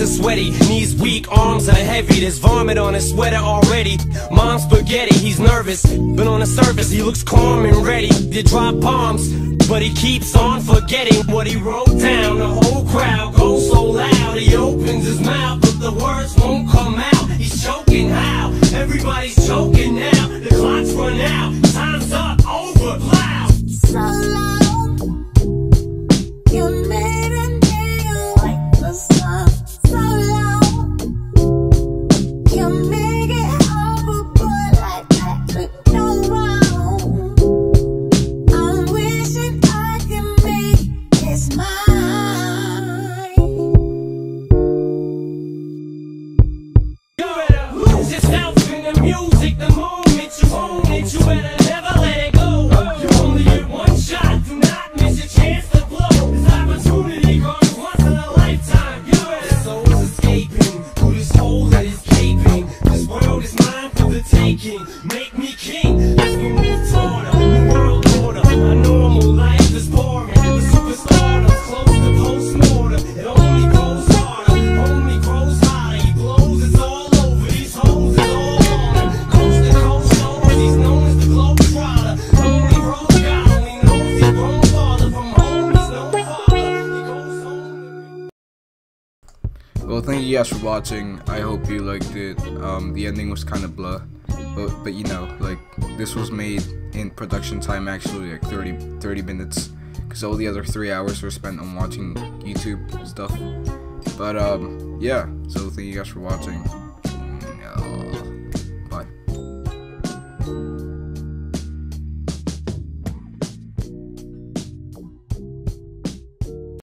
are sweaty, knees weak, arms are heavy. There's vomit on his sweater already. Mom's spaghetti, he's nervous, but on the surface he looks calm and ready to drop bombs. But he keeps on forgetting what he wrote down. The whole crowd goes so loud, he opens his mouth, but the words won't come out. He's choking how? Everybody's choking now. The clock's run out, time's up, over, loud. So long, you made a nigga like the sun. So long, you make it over, boy, like that could go wrong. I'm wishing I could make this mine. You better lose yourself in the music the moment you own it. You better never let it go. You only get one shot, do not miss your chance to blow. This opportunity comes once in a lifetime. You better. This soul is escaping through this hole that is gaping. This world is mine for the taking. Make me king as we move toward a new world order. A normal life is boring. The superstardom's close to post-mortem. It only grows harder, only grows hotter. He blows, it's all over. These hoes is all on him. Coast to coast shows, he's known as the globetrotter. Only road guy, only knows he's grown farther from home. He's no father. He goes home. Well, thank you guys for watching. I hope you liked it. The ending was kind of blah, but you know, like, this was made in production time actually like 30 minutes, because all the other 3 hours were spent on watching YouTube stuff. But yeah, so thank you guys for watching. Bye.